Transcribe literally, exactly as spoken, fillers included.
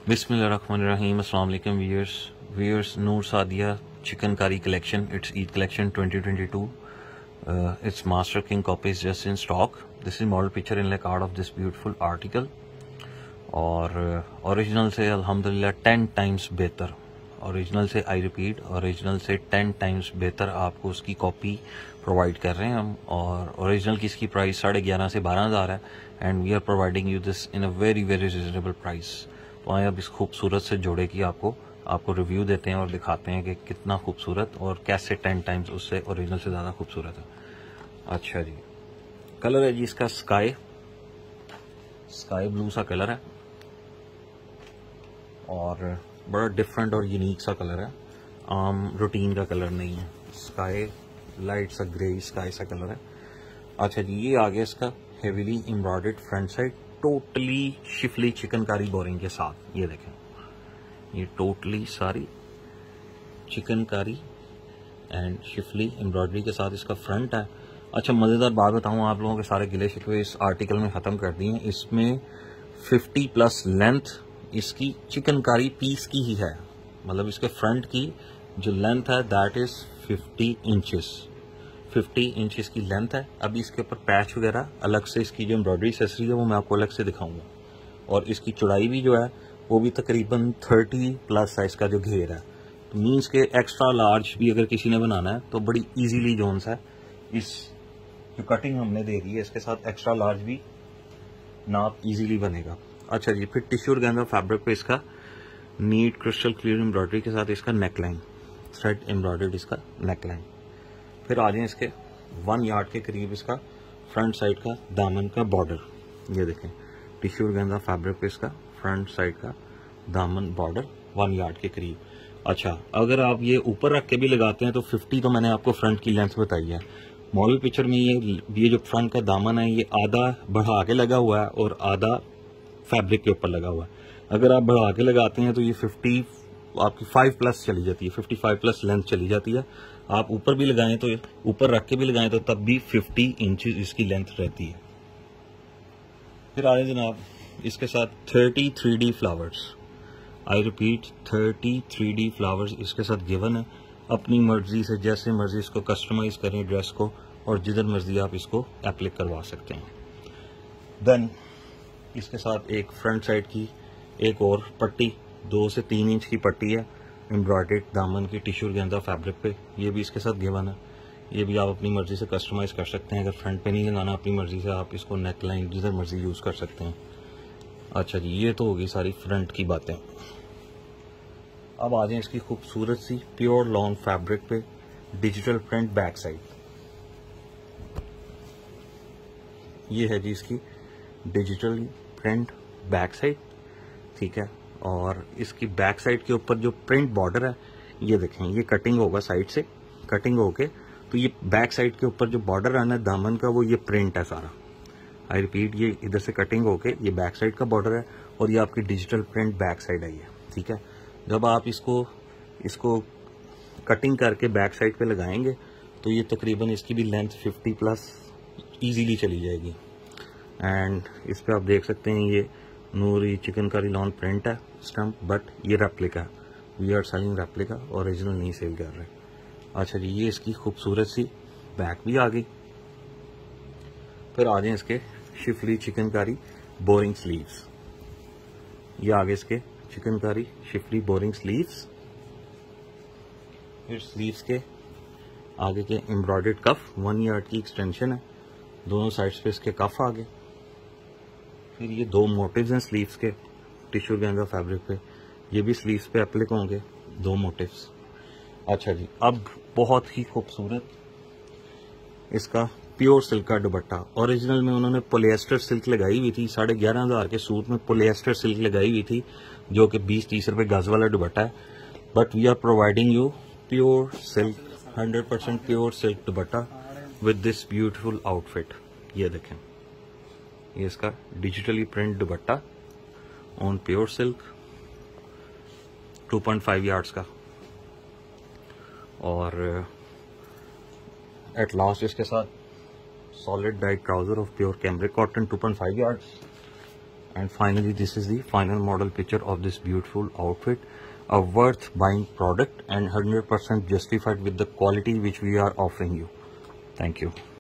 बिस्मिल्लाहिर्रहमानिर्रहीम। अस्सलाम वालेकुम viewers viewers Noor Sadia chikankari collection. It's Eid collection twenty twenty-two. Uh, it's Master King copies just in stock. This is model picture in like art of this beautiful article. और original uh, से अल्हम्दुलिल्लाह ten times बेहतर, original से I repeat original से ten times बेहतर आपको उसकी copy provide कर रहे हैं हम। और ओरिजिनल की इसकी प्राइस साढ़े ग्यारह से बारह हज़ार है and we are providing you this in a very very reasonable price. तो आए अब इस खूबसूरत से जोड़े की आपको आपको रिव्यू देते हैं और दिखाते हैं कि कितना खूबसूरत और कैसे टेन टाइम्स उससे ओरिजिनल से ज़्यादा खूबसूरत है। अच्छा जी, कलर है जी इसका स्काई स्काई ब्लू सा कलर है और बड़ा डिफरेंट और यूनिक सा कलर है, आम रूटीन का कलर नहीं है। स्काई लाइट सा ग्रे स्काई सा कलर है। अच्छा जी, ये आ गया इसका heavily embroidered front side, totally schiffli chikankari boring के साथ। ये देखें, ये टोटली सारी चिकनकारी एंड शिफली एम्ब्रॉयडरी के साथ इसका फ्रंट है। अच्छा, मज़ेदार बात बताऊं, आप लोगों के सारे गिले शिकवे इस आर्टिकल में ख़त्म कर दिए हैं। इसमें फिफ्टी प्लस लेंथ इसकी चिकनकारी पीस की ही है, मतलब इसके फ्रंट की जो लेंथ है that is fifty inches fifty inch इसकी लेंथ है। अभी इसके ऊपर पैच वगैरह अलग से इसकी जो एम्ब्रॉयडरी एक्सेसरी है वो मैं आपको अलग से दिखाऊंगा। और इसकी चौड़ाई भी जो है वो भी तकरीबन थर्टी प्लस है इसका जो घेर है। तो मीन्स के एक्स्ट्रा लार्ज भी अगर किसी ने बनाना है तो बड़ी इजीली जोन सा इस जो कटिंग हमने दे दी है इसके साथ एक्स्ट्रा लार्ज भी नाप इजीली बनेगा। अच्छा जी, फिर टिश्यू ऑर्गेन्जा फैब्रिक पे इसका नीट क्रिस्टल क्लियर एम्ब्रॉयडरी के साथ इसका नेक लाइन, थ्रेड एम्ब्रॉयडर्ड इसका नेक लाइन। फिर आ जाए इसके वन यार्ड के करीब इसका फ्रंट साइड का दामन का बॉर्डर। ये देखें, टिश्यू ऑर्गेन्जा फैब्रिक पे इसका फ्रंट साइड का दामन बॉर्डर वन यार्ड के करीब। अच्छा, अगर आप ये ऊपर रख के भी लगाते हैं तो फिफ्टी तो मैंने आपको फ्रंट की लेंथ बताई है। मॉडल पिक्चर में ये ये जो फ्रंट का दामन है ये आधा बढ़ा के लगा हुआ है और आधा फैब्रिक के ऊपर लगा हुआ है। अगर आप बढ़ा के लगाते हैं तो ये फिफ्टी आपकी फाइव प्लस चली जाती है, फिफ्टी फाइव प्लस लेंथ चली जाती है। आप ऊपर भी लगाएं तो ऊपर रख के भी लगाएं तो तब भी फिफ्टी इंचेस इसकी लेंथ रहती है। फिर आए जनाब इसके साथ thirty three D flowers, I repeat thirty three D flowers इसके साथ गिवन है। अपनी मर्जी से जैसे मर्जी इसको कस्टमाइज करें ड्रेस को और जिधर मर्जी आप इसको एप्लिक करवा सकते हैं। देन इसके साथ एक फ्रंट साइड की एक और पट्टी, दो से तीन इंच की पट्टी है एम्ब्रॉयडर्ड दामन की टिश्यू ऑर्गेन्जा फैब्रिक पे, ये भी इसके साथ गिवन है। ये भी आप अपनी मर्जी से कस्टमाइज कर सकते हैं। अगर फ्रंट पे नहीं लगाना अपनी मर्जी से आप इसको नेक लाइन जिधर मर्जी यूज कर सकते हैं। अच्छा जी, ये तो होगी सारी फ्रंट की बातें। अब आ जाए इसकी खूबसूरत सी प्योर लॉन फैब्रिक पे डिजिटल प्रिंट बैक साइड। ये है जी इसकी डिजिटल प्रिंट बैक साइड, ठीक है। और इसकी बैक साइड के ऊपर जो प्रिंट बॉर्डर है ये देखें, ये कटिंग होगा साइड से, कटिंग होके तो ये बैक साइड के ऊपर जो बॉर्डर है ना दामन का वो ये प्रिंट है सारा। आई रिपीट, ये इधर से कटिंग होके ये बैक साइड का बॉर्डर है और ये आपकी डिजिटल प्रिंट बैक साइड है ये, ठीक है। जब आप इसको इसको कटिंग करके बैक साइड पे लगाएंगे तो ये तकरीबन इसकी भी लेंथ फिफ्टी प्लस इजीली चली जाएगी। एंड इस पे आप देख सकते हैं ये नूरी चिकनकारी लॉन प्रिंट है स्टम्प, बट ये replica, we are selling replica, original नहीं सेल कर रहे। अच्छा जी, ये इसकी खूबसूरत सी बैक भी आ गई। फिर आ जाए इसके शिफली चिकनकारी बोरिंग स्लीव्स। ये आगे इसके चिकनकारी शिफली बोरिंग स्लीव्स। फिर स्लीव्स के आगे के एम्ब्रॉयडर्ड कफ, वन यार्ड की एक्सटेंशन है, दोनों साइड्स पे इसके कफ आ गए। फिर ये दो मोटिव्स हैं स्लीव्स के टिश्यू ऑर्गेन्जा फैब्रिक पे, ये भी स्लीव्स पे एप्लिक होंगे दो मोटिव्स। अच्छा जी, अब बहुत ही खूबसूरत इसका प्योर सिल्क का दुपट्टा। ओरिजिनल में उन्होंने पोलिएस्टर सिल्क लगाई हुई थी, साढ़े ग्यारह हजार के सूट में पोलिएस्टर सिल्क लगाई हुई थी जो कि बीस तीस रुपए गज वाला दुपट्टा है। But we are providing you pure silk, hundred percent pure silk dupatta with this beautiful outfit. ये देखें, ये इसका digitally print dupatta on pure silk, two point five yards का। और एट लास्ट इसके साथ solid dyed trouser of pure cambric cotton two point five yards And finally, this is the final model picture of this beautiful outfit, a worth buying product and one hundred percent justified with the quality which we are offering you. Thank you.